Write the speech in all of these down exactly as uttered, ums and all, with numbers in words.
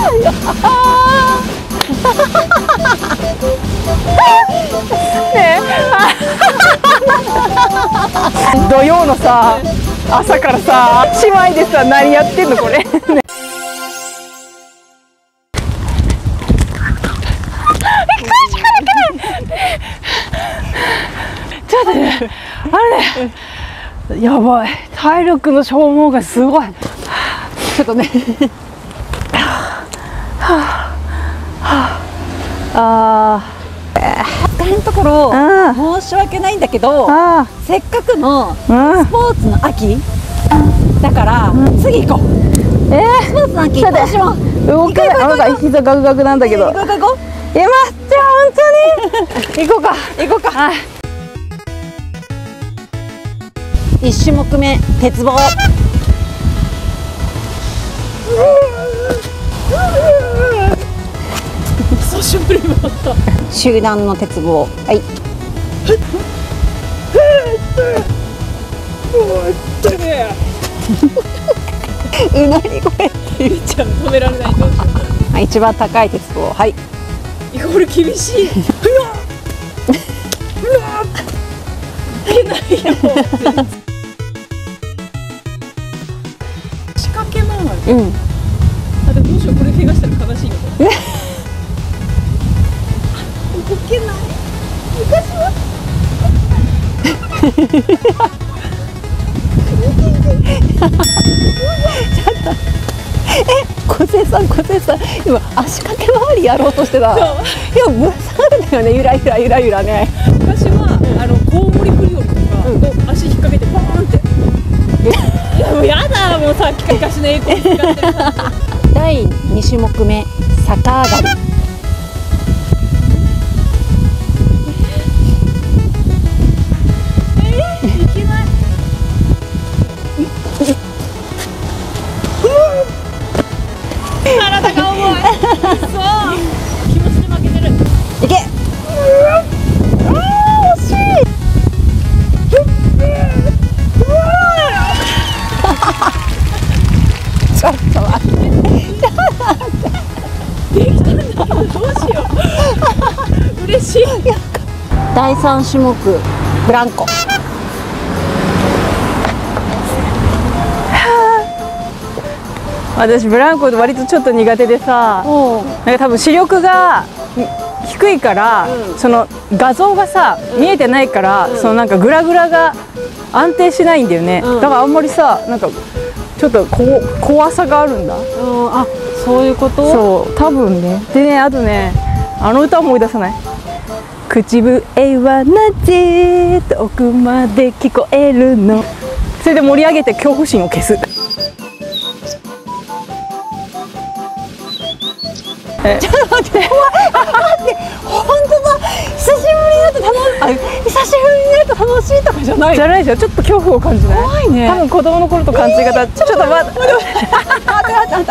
ね土曜のさ朝からさ姉妹でさ何やってんのこれ。ねちょっとねあれねやばい体力の消耗がすごい。ちょっとねあ大変なところ申し訳ないんだけど、せっかくのスポーツの秋だから次行こう。えー、スポーツの秋どうしよう。 動けない。なんか膝ガクガクなんだけど。 行こう行こう。 いや、待って本当に行こうか行こうか。はい。一種目目鉄棒。久しぶりに回った。集団の鉄棒。はい。うなり声ってゆりちゃん止められない。どうしよう。一番高い鉄棒。はい。これ厳しい。うわ。うわ。いけないよ。仕掛け回り。うん。あ、でもどうしよう、これ怪我したら悲しいよ。動けない。昔は。え、小瀬さん、小瀬さん、今足掛け回りやろうとしてた。いや、ぶら下がるんだよね、ゆらゆらゆらゆらね。昔は、あのコウモリ振り下りとか、こう足引っ掛けて、バーンって。いや、もうやだ、もうさっきから昔の英語使ってる。だいに種目目、逆上がり。体が重い。そう。気持ちで負けてる。いけ。ああ、惜しい。ちょっと待って。できたんだけどどうしよう。嬉しい。だいさん種目ブランコ。 私ブランコ割とちょっと苦手でさ、なんか多分視力が低いから、うん、その画像がさ、うん、見えてないから、うん、そのなんかグラグラが安定しないんだよね、うん、だからあんまりさなんかちょっとこ怖さがあるんだ、うん、 あ、そういうこと。 そう多分ね。でね、あとねあの歌思い出さない？口笛はなぜ遠くまで聞こえるの。それで盛り上げて恐怖心を消す。えちょっと待って、怖い。待って、本当だ。久しぶりだと楽しい。久しぶりになると楽しいとかじゃない。じゃないじゃん。ちょっと恐怖を感じない。怖いね。多分子供の頃と勘違いだ。ちょっと待って。待って待って待って待って待って待って待って待って待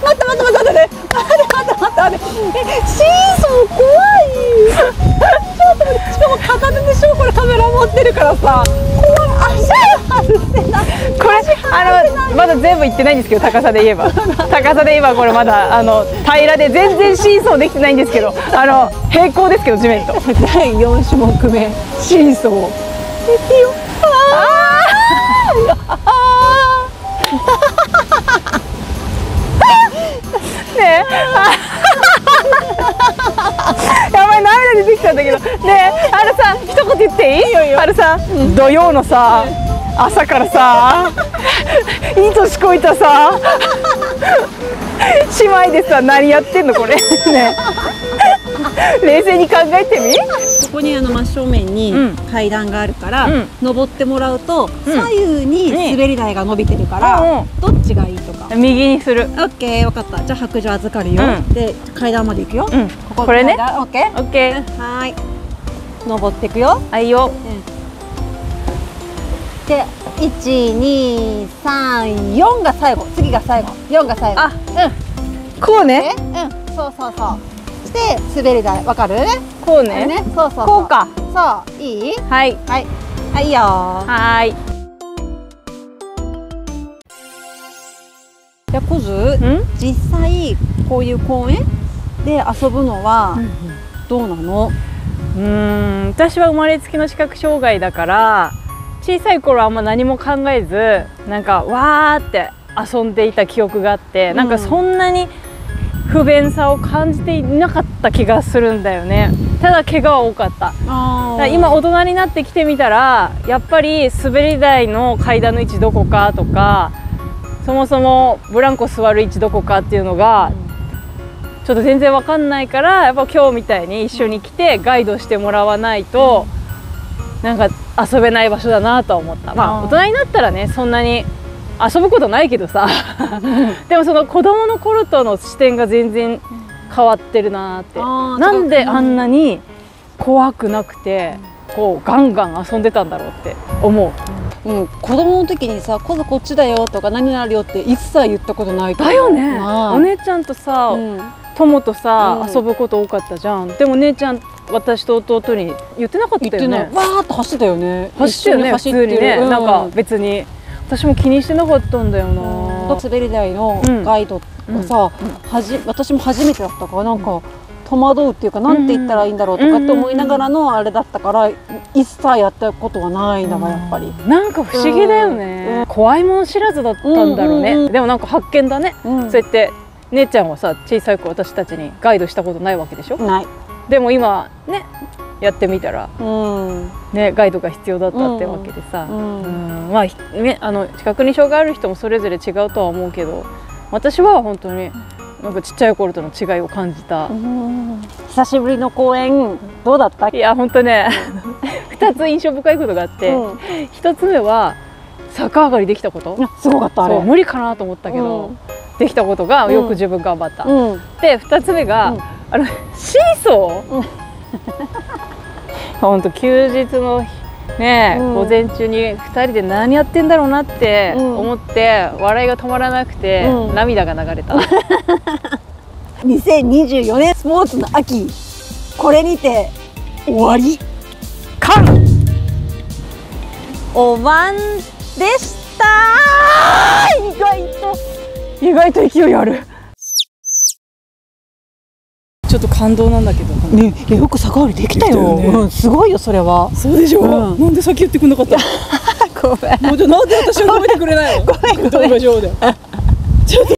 って待って。え、シーソー怖い。ちょっと待って。しかも片手でしょこれカメラ持ってるからさ。怖い。足が外せない。これあのまだ全部いってないんですけど、高さで言えば高さで言えばこれまだあの平らで全然シーソーできてないんですけど、あの平行ですけど地面と。だいよん種目目シーソー。できよ。ああ。ねえ。やばい、涙出てきたんだけど。ねえ、あのさ一言言っていい？あのさ土曜のさ朝からさいい年こいたさ姉妹でさ何やってんのこれ。ね冷静に考えてみ。 ここにあの真正面に階段があるから、うん、登ってもらうと、うん、左右に滑り台が伸びてるから、うん、どっちがいいとか。 右にする。オッケー、分かった。じゃあ白状預かるよ、うん、で階段まで行くよ、うん、こここれね。 オッケーオッケー。 はい、登っていくよ。 はいよ、うん、 でいちにさんよんが最後。次が最後。よんが最後。あ、うん、 こうね。 うん、そうそうそう。で滑り台、わかる？ こうね。 ね、そうそう。 こうか。 そう、いい？ はい。 はい。はいよ。 はい。 じゃあコズん実際こういう公園で遊ぶのはどうなの？ うーん私は生まれつきの視覚障害だから小さい頃はあんま何も考えずなんかわーって遊んでいた記憶があって、うん、なんかそんなに不便さを感じていなかった気がするんだよね。ただ怪我は多かった。だから今大人になってきてみたらやっぱり滑り台の階段の位置どこかとかそもそもブランコ座る位置どこかっていうのがちょっと全然わかんないからやっぱ今日みたいに一緒に来てガイドしてもらわないとなんか遊べない場所だなとは思った。まあ大人になったらねそんなに遊ぶことないけどさでもその子供の頃との視点が全然変わってるなって。なんであんなに怖くなくてこうガンガン遊んでたんだろうって思う。 うん、子供の時にさ「こずこっちだよ」とか「何になるよ」って一切言ったことないと思う。 だよね。お姉ちゃんとさ、 うん友とさ、 うん、 遊ぶこと多かったじゃん。でも姉ちゃん私と弟に言ってなかったよね。 わーっと走ってたよね。 走ってるね普通にね、うん、なんか別に私も気にしてなかったんだよな。 滑り台のガイドがさ、うんうん、はじ私も初めてだったからなんか戸惑うっていうかなんて言ったらいいんだろうとかって思いながらのあれだったから一切やったことはないんだがやっぱり、 うん、なんか不思議だよね、うん、怖いもん知らずだったんだろうね、うんうんうん、でもなんか発見だね、うん、そうやって姉ちゃんはさ小さい子私たちにガイドしたことないわけでしょ。 ない。 でも今ねやってみたら、うん、ねガイドが必要だったってわけでさ、うんうん、まあねあの視覚に障害ある人もそれぞれ違うとは思うけど私は本当になんかちっちゃい頃との違いを感じた。 久しぶりの公演どうだった？ いや本当ねふたつ印象深いことがあって、うん、ひとつめは逆上がりできたこと。 すごかったあれ。 無理かなと思ったけど、うん、できたことがよく自分頑張った、うん、でふたつめが、うん、あのシーソー、うん、本当休日のね、うん、午前中にふたりで何やってんだろうなって思って、うん、笑いが止まらなくて、うん、涙が流れたにせんにじゅうよねんスポーツの秋これにて終わりかおばんでした。意外と意外と勢いある。ちょっと感動なんだけどね。いやよく逆上がりできたよ。ね、うん、すごいよそれは。 そうでしょ。うん、なんで先言ってくれなかったごめん。 もうじゃなんで私を褒めてくれないの？ ごめんごめん。 動画上で。ちょっと